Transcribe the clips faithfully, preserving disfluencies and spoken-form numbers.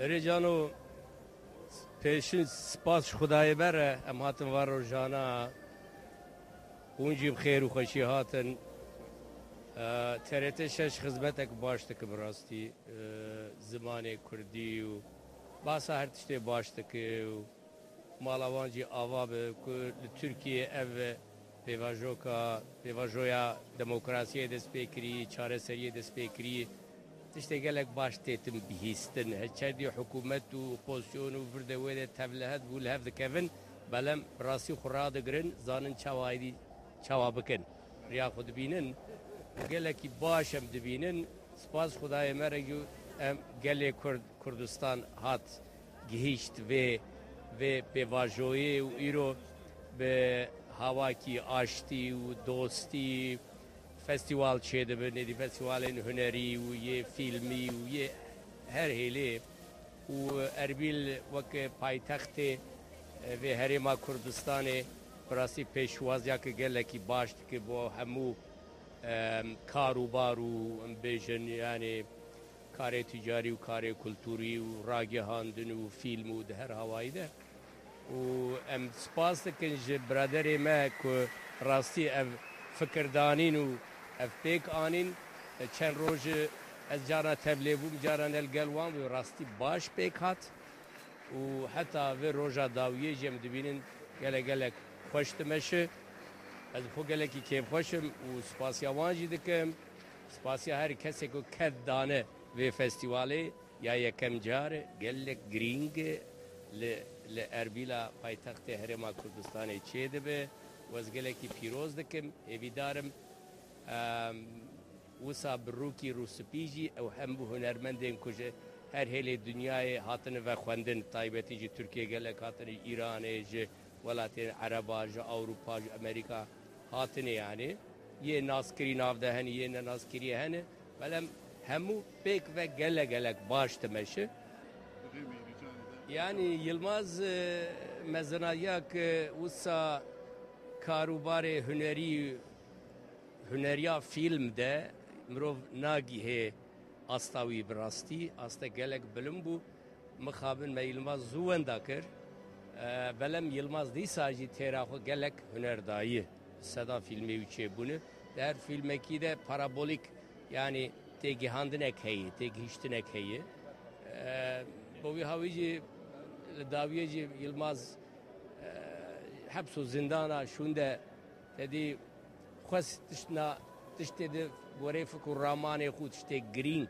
Erejano peşin spas Xudayê bere em hatin var rojana hûn jî bi xêr û xweşî hatin. T R T şeş xizmetek baş dike bi rastî zimanê Kurdî û basa her tiştê baş dike û mala wan jî ava be ku li Tirkiye ev pêvajoka pêvajoya demokrasiyê dest pê kirî, çareseriyê dest pê kirî tiştê gelek baş têtin bihîstin. Çerdî hikûmet û opozîsyon û vir de wê de tevlihet bû li hev dikevin belem bi rastî xwe radigirin zanin çawa aydî çawa bikin. Riya xwe dibînin gelekî baş em dibînin. Spas Xudayê me re em gelê Kurd Kurdistan hat gihîşt vê vê pêvajoyê û îro bi hawakî aştî û dostî festival çêdibin, êdî festivalên hunerî û yê fîlmî û yê her hêlê û Erbil weke paytextê vê herêma Kurdistanê bi rastî pêşwaziyeke gelekî baş dike bo hemû kar û bar û em bêjin yanê karê tîcarî û karê kultûrî û ragihandin û fîlm û di her hawayî de û em spas dikin ji biraderê me ku rastî ev fikirdanîn û ev pêk anîn. Çend roj ez cara tevlê bûm caran el gel wan wê rastî baş pêk hat û heta vê roja dawiyê jî em dibînin gelek gelek xweş dimeşe. Ez xwe gelekî kêfxweşim û spasiya wan jî dikim. Spasiya her kesê ku ket dane vê festîvalê ya yekem car gelek girîng li li Erbîla paytextê herêma Kurdistanê çê dibe. Ez gelekî pîroz dikim êvî darim wisa bi rûkî rûspî jî ew hem bu hunermendên ku ji her hêlê dunyayê hatine vexwendin taybetî jî Tirkiye gelek hatine İranê ji welatên Ereba ji Ewropa ji Amerîka hatine yanî yê naskirî nav de hene yê nenazkirî hene belem hemû pêk ve gelek gelek baş dimeşe. Yani Yılmaz mezanayak wisa karûbarê hunerî huneriya fîlm de mirov nagîhê asta wî bi rastî asta gelek bilim bû mixabin me Yılmaz zû wenda kir belem Yılmaz dîsa jî têra xwe gelek huner dayî seda fîlmê wî çêbûne di her fîlmekî de parabolik yani têgihandinek heye têgihîştinek heye bo wî hawî jî li dawiyê jî Yılmaz hebs û zindana şûn de tedî xwes tiştna tiştê de gorê fikr û ramanê xwe tiştê girîng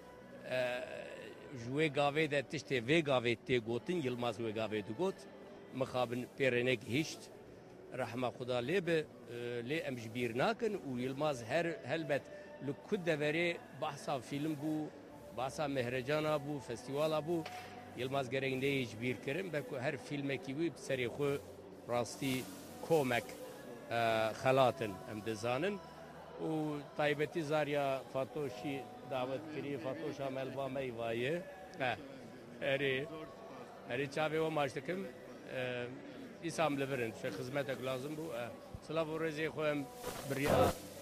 ji wê gavê de tiştê vê gavê tê gotin Yılmaz wê gavê digot mixabin pêrêne gihîşt rehma Xuda lê be lê em ji bîr nakin û Yılmaz her helbet li ku deverê behsa fîlm bû behsa Mehrecana bû festîvala bû Yılmaz gerek neyê ji bîr kirin be ku her fîlmekî wî bi serê xwe rastî komek xelatin em dizanin û taybetî zariya Fatoşî davet kirî Fatoşa melba meyvayê herê herê çavê we maş dikim îsam li birin şe xizmetek lazim bû silav û rêzê xwe em biriya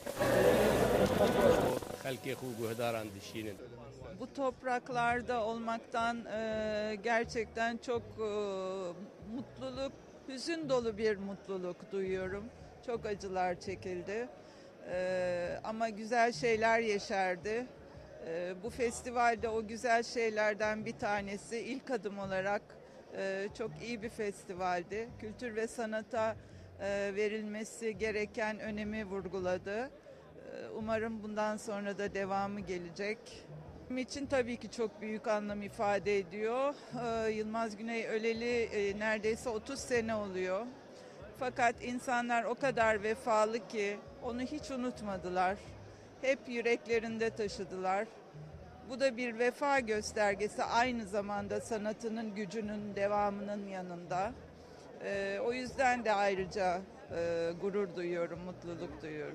xelkê xwe guhdaran dişînin. Bu topraklarda olmaktan e, gerçekten çok e, mutluluk, hüzün dolu bir mutluluk duyuyorum. Çok acılar çekildi. E, ama güzel şeyler yeşerdi. E, bu festivalde o güzel şeylerden bir tanesi ilk adım olarak e, çok iyi bir festivaldi. Kültür ve sanata e, verilmesi gereken önemi vurguladı. E, umarım bundan sonra da devamı gelecek. Benim için tabii ki çok büyük anlam ifade ediyor. Ee, Yılmaz Güney öleli e, neredeyse otuz sene oluyor. Fakat insanlar o kadar vefalı ki onu hiç unutmadılar. Hep yüreklerinde taşıdılar. Bu da bir vefa göstergesi, aynı zamanda sanatının gücünün devamının yanında. Ee, o yüzden de ayrıca e, gurur duyuyorum, mutluluk duyuyorum.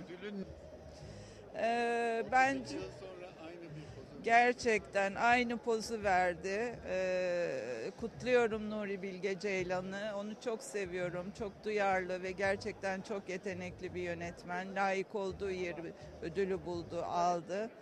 Ee, bence gerçekten aynı pozu verdi. Ee, kutluyorum Nuri Bilge Ceylan'ı. Onu çok seviyorum. Çok duyarlı ve gerçekten çok yetenekli bir yönetmen. Layık olduğu yeri ödülü buldu, aldı.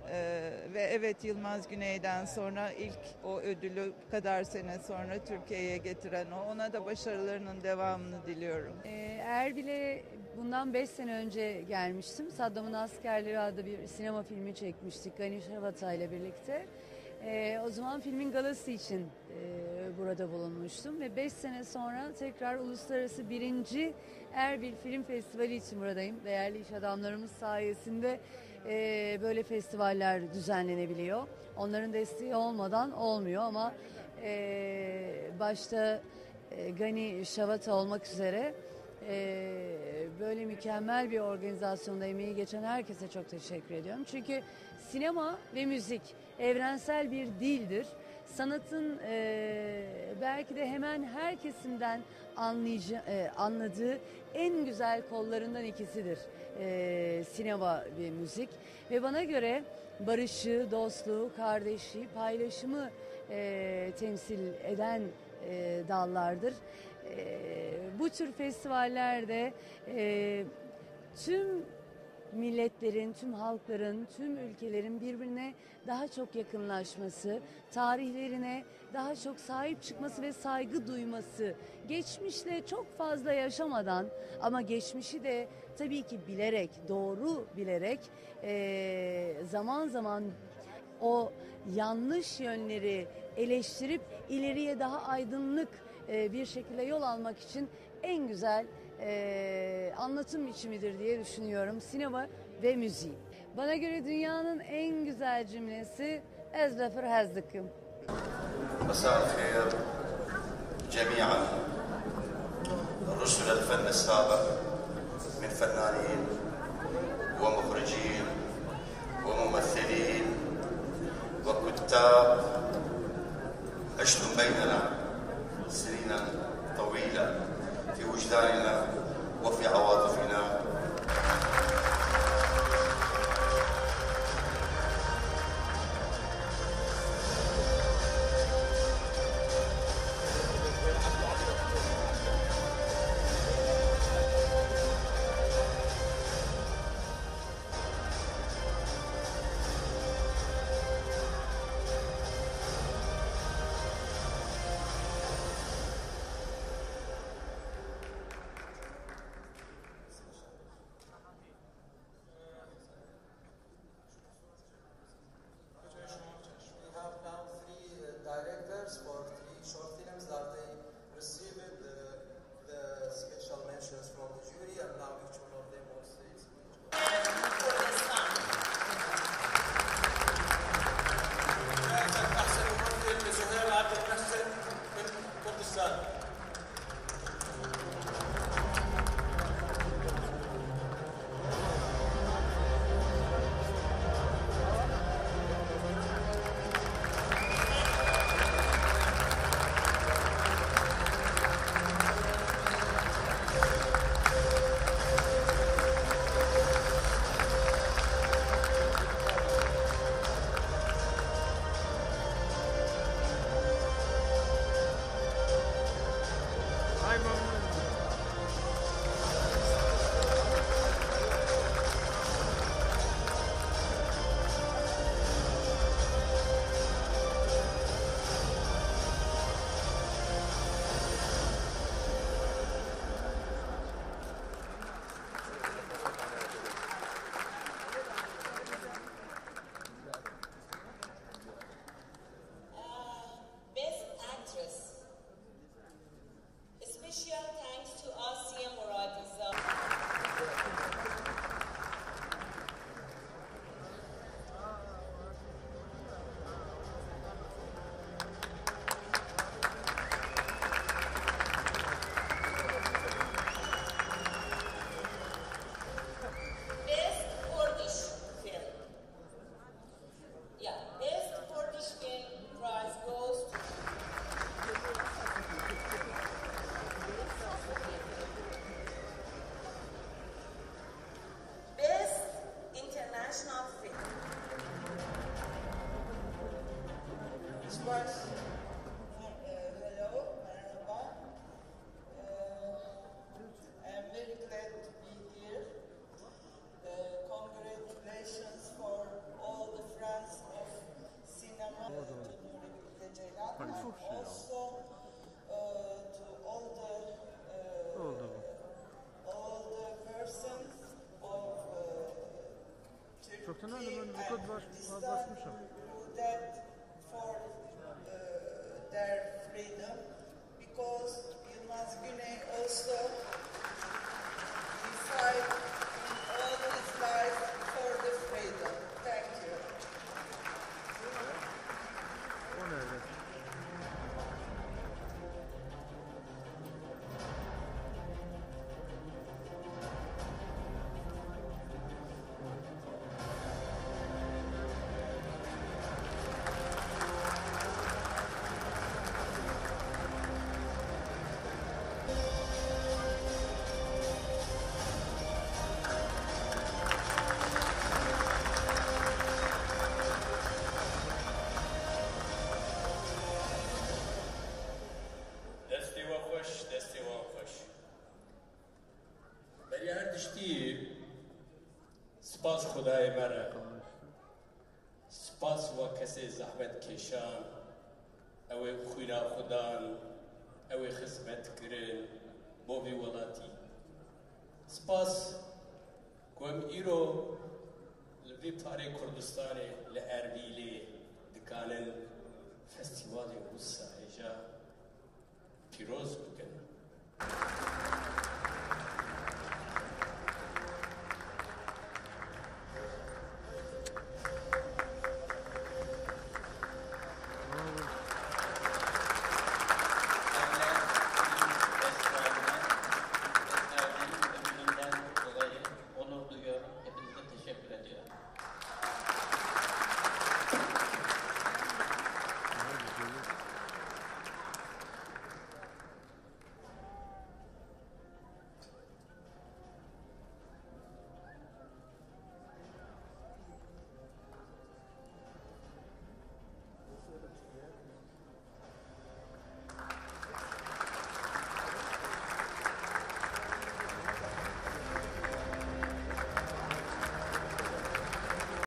Ee, ve evet, Yılmaz Güney'den sonra ilk o ödülü kadar sene sonra Türkiye'ye getiren o. Ona da başarılarının devamını diliyorum. Ee, Erbil'e bundan beş sene önce gelmiştim. Saddam'ın Askerleri adlı bir sinema filmi çekmiştik Gani Şavata ile birlikte. Ee, o zaman filmin galası için e, burada bulunmuştum ve beş sene sonra tekrar uluslararası birinci Erbil Film Festivali için buradayım. Değerli iş adamlarımız sayesinde e, böyle festivaller düzenlenebiliyor. Onların desteği olmadan olmuyor ama e, başta e, Gani Şavata olmak üzere e, böyle mükemmel bir organizasyonda emeği geçen herkese çok teşekkür ediyorum. Çünkü sinema ve müzik evrensel bir dildir. Sanatın e, belki de hemen her kesimden anlayıcı, e, anladığı en güzel kollarından ikisidir e, sinema ve müzik. Ve bana göre barışı, dostluğu, kardeşliği, paylaşımı e, temsil eden e, dallardır. E, bu tür festivallerde e, tüm milletlerin, tüm halkların, tüm ülkelerin birbirine daha çok yakınlaşması, tarihlerine daha çok sahip çıkması ve saygı duyması, geçmişle çok fazla yaşamadan ama geçmişi de tabii ki bilerek, doğru bilerek e, zaman zaman o yanlış yönleri eleştirip ileriye daha aydınlık e, bir şekilde yol almak için en güzel e, anlatım biçimidir diye düşünüyorum sinema ve müziği. Bana göre dünyanın en güzel cümlesi "Ezbefer hazdıkım." مساء الخير جميعا رسل الفن السابق من فنانين ومخرجين وممثلين وكتاب عشتم بيننا سنينا طويلة في وجداننا وفي عواطفنا. Sana ne ben bu kadar baş, basmışım. That for uh, their freedom, because Yılmaz Güney also he fight all his life for the freedom. Thank you. O ne öyle? دستی و خوش دستی و خوش بری هر دشتی سپاس خدای مره سپاس و کسی زحمت کشان اوی خوینا خدان اوی خدمت کرن بو بی ولاتی سپاس کوم ایرو لبی پاره کردستان لاربیلی دکانن فستیوال روسا هجا پیروز